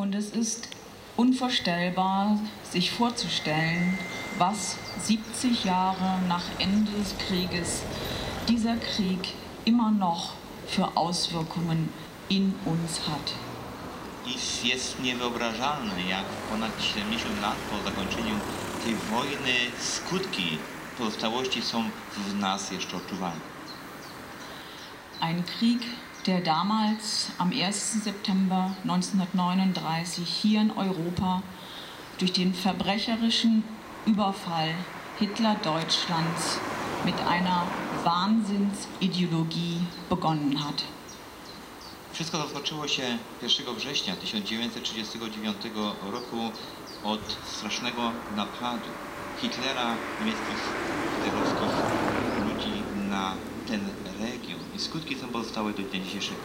Und es ist unvorstellbar, sich vorzustellen, was 70 Jahre nach Ende des Krieges dieser Krieg immer noch für Auswirkungen in uns hat. Jest niewyobrażalne, jak ponad 70 lat po zakończeniu tej wojny skutki pozostałości są w nas jeszcze odczuwalne. Ein Krieg, der damals am 1. September 1939 hier in Europa durch den verbrecherischen Überfall Hitler-Deutschlands mit einer Wahnsinnsideologie begonnen hat. Wszystko rozpoczęło się 1 września 1939 roku od strasznego napadu Hitlera, niemieckich hitlerowskich ludzi na ten region. I skutki są pozostałe do dnia dzisiejszego.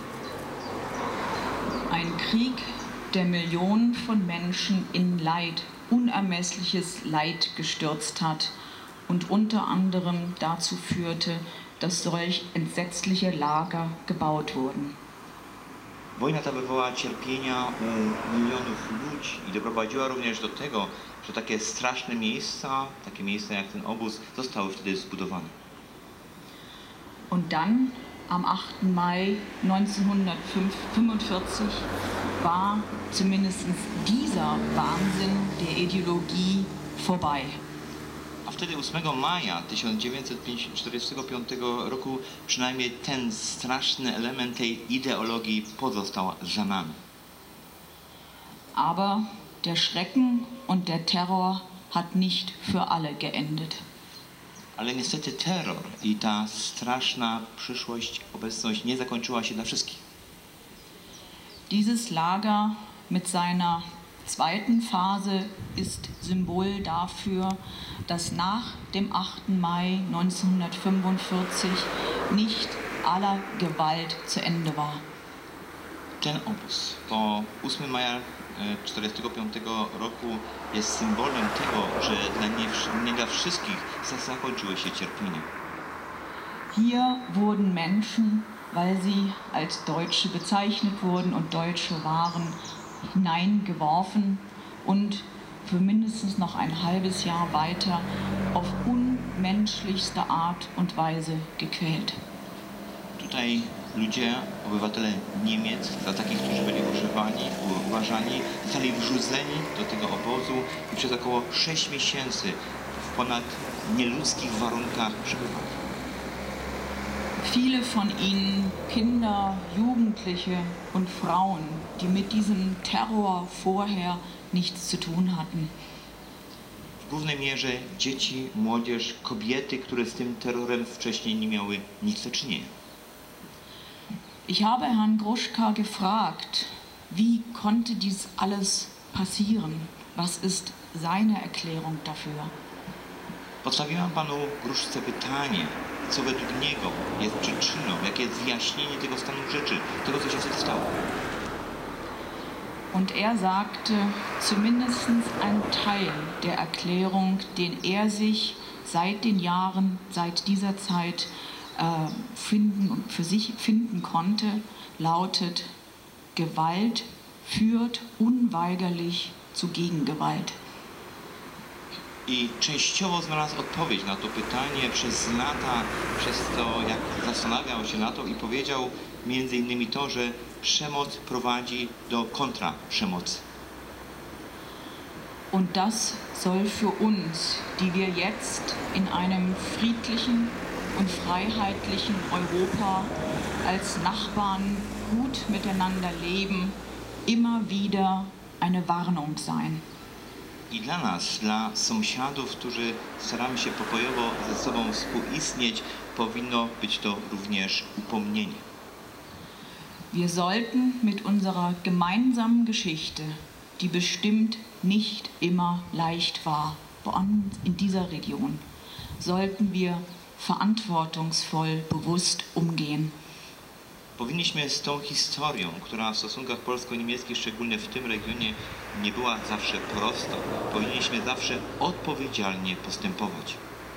Ein Krieg, der Millionen von Menschen in Leid, unermessliches Leid gestürzt hat und unter anderem dazu führte, dass solch entsetzliche Lager gebaut wurden. Wojna ta wywołała cierpienia u milionów ludzi i doprowadziła również do tego, że takie straszne miejsca, takie miejsca jak ten obóz, zostały wtedy zbudowane. Und dann, am 8. Mai 1945, war zumindest dieser Wahnsinn der Ideologie vorbei. A wtedy 8 maja 1945 roku przynajmniej ten straszny element tej ideologii pozostał za nami. Aber der Schrecken und der Terror hat nicht für alle geendet. Ale niestety terror i ta straszna przyszłość, obecność nie zakończyła się dla wszystkich. Dieses Lager mit seiner zweiten Phase ist Symbol dafür, dass nach dem 8. Mai 1945 nicht aller Gewalt zu Ende war. Ten obóz po 8 maja 1945 roku jest symbolem tego, że nie dla wszystkich zakończyły się cierpienia. Hier wurden Menschen, weil sie als Deutsche bezeichnet wurden und Deutsche waren, hineingeworfen und für mindestens noch ein halbes Jahr weiter auf unmenschlichste Art und Weise gequält. Tutaj ludzie, obywatele Niemiec, za takich, którzy byli uważani, zostali wrzuceni do tego obozu i przez około 6 miesięcy w ponad nieludzkich warunkach przebywali. Viele von ihnen, Kinder, Jugendliche und Frauen, die mit diesem Terror vorher nichts zu tun hatten. W głównej mierze dzieci, młodzież, kobiety, które z tym terrorem wcześniej nie miały nic do czynienia. Ich habe Herrn Gruschka gefragt, wie konnte dies alles passieren? Was ist seine Erklärung dafür? Postawiłam panu Gruszce pytanie, co według niego jest przyczyną, jakie jest wyjaśnienie tego stanu rzeczy, tego, co się wtedy stało. Und er sagte, zumindest ein Teil der Erklärung, den er sich seit den Jahren, seit dieser Zeit für sich finden konnte, lautet: Gewalt führt unweigerlich zu Gegengewalt. I częściowo znalazł odpowiedź na to pytanie przez lata, przez to, jak zastanawiał się na to i powiedział między innymi to, że przemoc prowadzi do kontraprzemocy. Und das soll für uns, die wir jetzt in einem friedlichen und freiheitlichen Europa als Nachbarn gut miteinander leben, immer wieder eine Warnung sein. I dla nas, dla sąsiadów, którzy staramy się pokojowo ze sobą współistnieć, powinno być to również upomnienie. Wir sollten mit unserer gemeinsamen Geschichte, die bestimmt nicht immer leicht war, woanders in dieser Region, sollten wir verantwortungsvoll bewusst umgehen. Powinniśmy z tą historią, która w stosunkach polsko-niemieckich, szczególnie w tym regionie, nie była zawsze prosta, powinniśmy zawsze odpowiedzialnie postępować.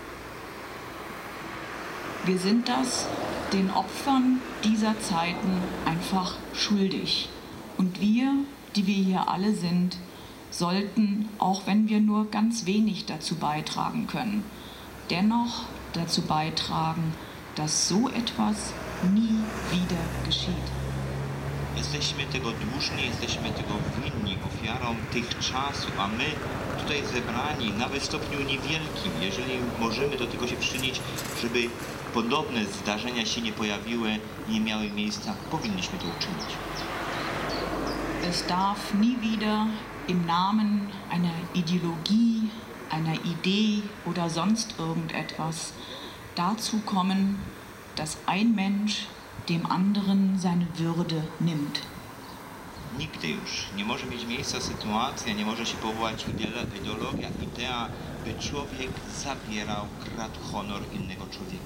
Wir sind das den Opfern dieser Zeiten einfach schuldig. Und wir, die wir hier alle sind, sollten, auch wenn wir nur ganz wenig dazu beitragen können, dennoch dazu beitragen, dass so etwas nie wieder geschieht. Jesteśmy tego dłużni, jesteśmy tego winni ofiarom tych czasów, a my tutaj zebrani, nawet w stopniu niewielkim, jeżeli możemy do tego się przyczynić, żeby podobne zdarzenia się nie pojawiły i nie miały miejsca, powinniśmy to uczynić. Es darf nie wieder im Namen einer Ideologie, einer Idee oder sonst irgendetwas dazu kommen, dass ein Mensch dem anderen seine Würde nimmt. Nigdy już nie może mieć miejsca sytuacja, nie może się powołać ideologia, idea, by człowiek zabierał, kradł honor innego człowieka.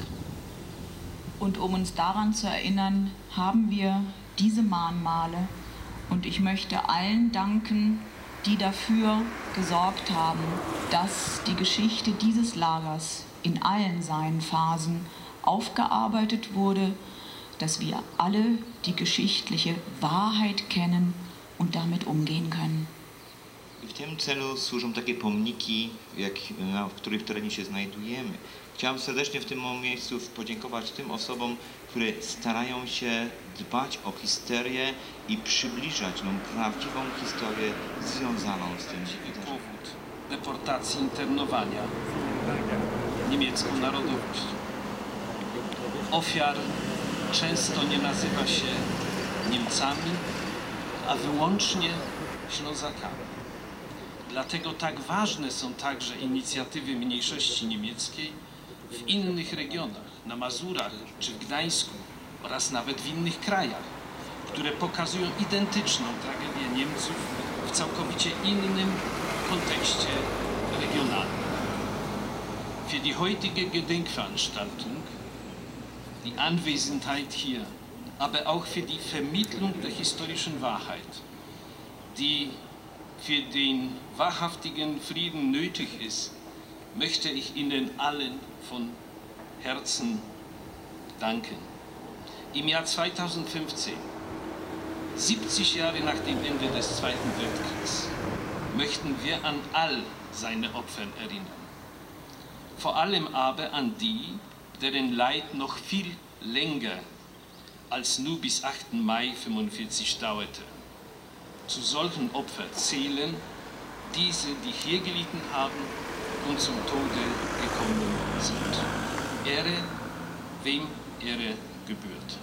Und um uns daran zu erinnern, haben wir diese Mahnmale und ich möchte allen danken, die dafür gesorgt haben, dass die Geschichte dieses Lagers in allen seinen Phasen aufgearbeitet wurde, dass wir alle die geschichtliche Wahrheit kennen und damit umgehen können. I w tym celu służą takie pomniki, w których terenie się znajdujemy. Chciałem serdecznie w tym miejscu podziękować tym osobom, które starają się dbać o historię i przybliżać nam prawdziwą historię związaną z tym wydarzeniem. Powód deportacji, internowania, niemiecką narodowość. Ofiar często nie nazywa się Niemcami, a wyłącznie Ślązakami. Dlatego tak ważne są także inicjatywy mniejszości niemieckiej w innych regionach, na Mazurach czy w Gdańsku oraz nawet w innych krajach, które pokazują identyczną tragedię Niemców w całkowicie innym kontekście regionalnym. Für die heutige Gedenkveranstaltung, die Anwesenheit hier, aber auch für die Vermittlung der historischen Wahrheit, die für den wahrhaftigen Frieden nötig ist, möchte ich Ihnen allen von Herzen danken. Im Jahr 2015, 70 Jahre nach dem Ende des Zweiten Weltkriegs, möchten wir an all seine Opfer erinnern. Vor allem aber an die, deren Leid noch viel länger als nur bis 8. Mai 1945 dauerte. Zu solchen Opfern zählen diese, die hier gelitten haben und zum Tode gekommen sind. Ehre, wem Ehre gebührt.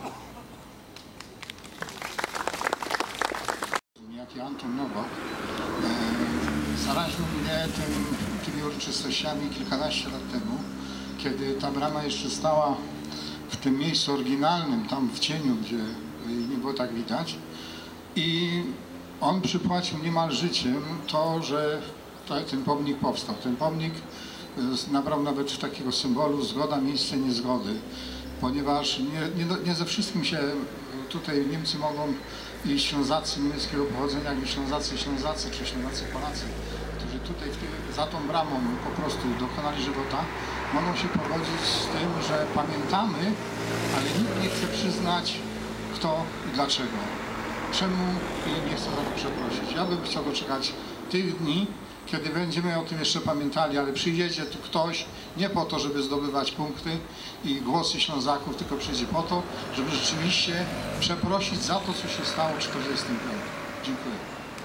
Jak i Anton Nowak zaraził mnie tymi uroczystościami kilkanaście lat temu, kiedy ta brama jeszcze stała w tym miejscu oryginalnym, tam w cieniu, gdzie nie było tak widać. I on przypłacił niemal życiem to, że ten pomnik powstał. Ten pomnik nabrał nawet takiego symbolu zgoda, miejsce niezgody, ponieważ nie ze wszystkim się tutaj Niemcy mogą, i Ślązacy niemieckiego pochodzenia, jak i Ślązacy, czy Ślązacy Polacy, którzy tutaj za tą bramą po prostu dokonali żywota, mogą się pogodzić z tym, że pamiętamy, ale nikt nie chce przyznać kto i dlaczego. Czemu i nie chce za to przeprosić. Ja bym chciał doczekać tych dni, kiedy będziemy o tym jeszcze pamiętali, ale przyjdzie tu ktoś nie po to, żeby zdobywać punkty i głosy Ślązaków, tylko przyjdzie po to, żeby rzeczywiście przeprosić za to, co się stało w 1945. Dziękuję.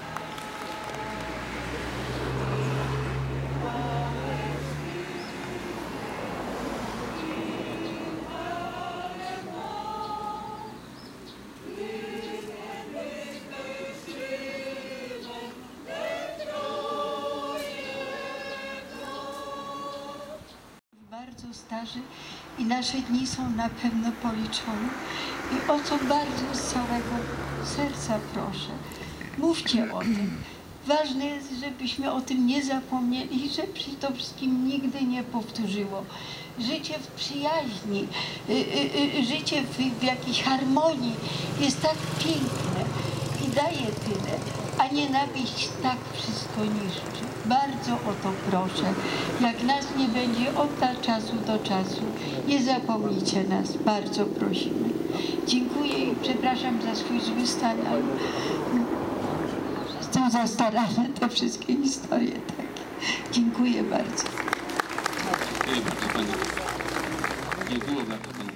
Bardzo starzy i nasze dni są na pewno policzone. I o co bardzo z całego serca proszę, mówcie o tym. Ważne jest, żebyśmy o tym nie zapomnieli i żeby się to wszystkim nigdy nie powtórzyło. Życie w przyjaźni, życie w jakiejś harmonii jest tak piękne i daje tyle, a nienawiść tak wszystko niszczy. Bardzo o to proszę. Jak nas nie będzie od czasu do czasu, nie zapomnijcie nas. Bardzo prosimy. Dziękuję i przepraszam za swój zły stan, ale są zastarane te wszystkie historie takie. Dziękuję bardzo. Dziękuję bardzo Pani. Nie było bardzo Pani.